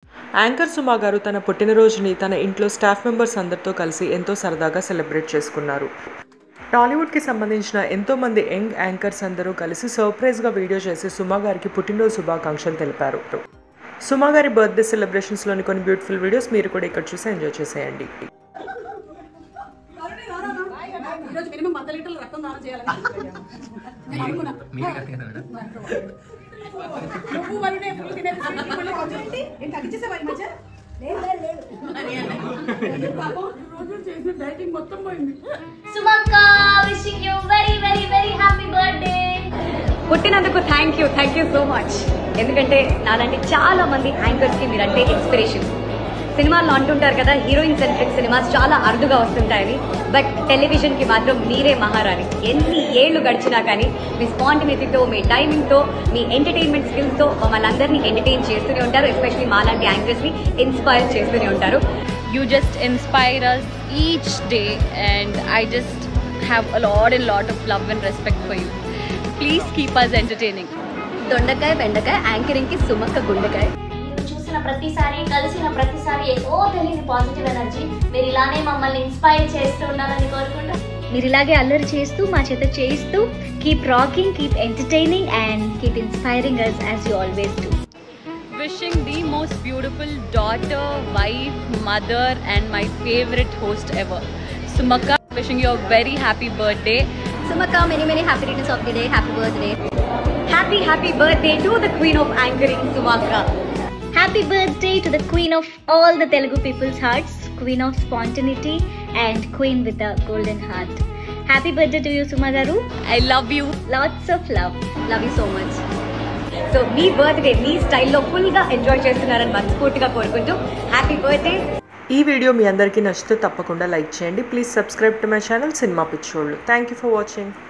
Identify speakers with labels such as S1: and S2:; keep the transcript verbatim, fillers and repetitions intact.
S1: Anchor సుమా గారు తన పుట్టినరోజుని తన ఇంట్లో స్టాఫ్ మెంబర్స్ అందరితో కలిసి ఎంతో సరదాగా సెలబ్రేట్ చేసుకున్నారు. టాలీవుడ్కి సంబంధించిన ఎంతోమంది యంగ్ యాంకర్స్ అందరూ కలిసి సర్ప్రైజ్గా వీడియో చేసి సుమా గారికి పుట్టినరోజు శుభాకాంక్షలు తెలిపారు. సుమా గారి బర్త్డే సెలబ్రేషన్స్లోని కొన్ని బ్యూటిఫుల్ వీడియోస్ మీరు కూడా ఇక్కడ చూసి ఎంజాయ్ చేసేయండి.
S2: పుట్టినందుకు thank you thank you so much. ఎందుకంటే నాలాంటి చాలా మంది యాంకర్స్కి మీరంటే ఇన్స్పిరేషన్. సినిమాల్లో అంటుంటారు కదా, హీరోయిన్ సెంట్రిక్ సినిమాస్ చాలా అరుదుగా వస్తుంటాయని, బట్ టెలివిజన్కి మాత్రం మీరే మహారాణి. ఎన్ని ఏళ్ళు గడిచినా కానీ మీ స్పాంటినిటీతో, మీ టైమింగ్తో, మీ ఎంటర్టైన్మెంట్ స్కిల్స్తో మమ్మల్ని అందరినీ ఎంటర్టైన్ చేస్తూనే ఉంటారు. ఎస్పెషలీ మాలాంటి యాంకర్స్ని ఇన్స్పైర్ చేస్తూనే ఉంటారు.
S3: You just inspire us each day and I just have a lot and lot of love and respect for you. Please keep us entertaining.
S2: దొండకాయ బెండకాయ యాంకరింగ్కి సుమక్క గుండెకాయ.
S4: చూసిన ప్రతిసారి, కలిసిన ప్రతిసారి ఏదో తెలియని పాజిటివ్ ఎనర్జీ. మీరు ఇలానే మమ్మల్ని ఇన్స్పైర్ చేస్తూ ఉండాలని కోరుకుంటా.
S5: మీరు ఇలాగే అల్లరి చేస్తూ మా చేత చేయిస్తూ keep rocking, keep entertaining and keep inspiring us as you always do.
S3: Wishing the most beautiful daughter, wife, mother and my favorite host ever, Sumakka. Wishing you a very happy birthday.
S2: Sumakka, many many happy returns of the day. Happy birthday. Happy happy birthday to the queen of anchoring, Sumakka.
S5: Happy birthday to the queen of all the Telugu people's hearts, queen of spontaneity and queen with a golden heart. Happy birthday to you, Suma garu.
S3: I love you.
S5: Lots of love.
S2: Love you so much. So మీ birthday మీ స్టైల్లో ఫుల్గా enjoy చేస్తున్నారని మనస్ఫూర్తిగా కోరుకుంటూ happy birthday.
S1: ఈ video మీ అందరికీ నచ్చితే తప్పకుండా లైక్ చేయండి. Please subscribe to my channel cinema పిచ్చోళ్ళు. Thank you for watching.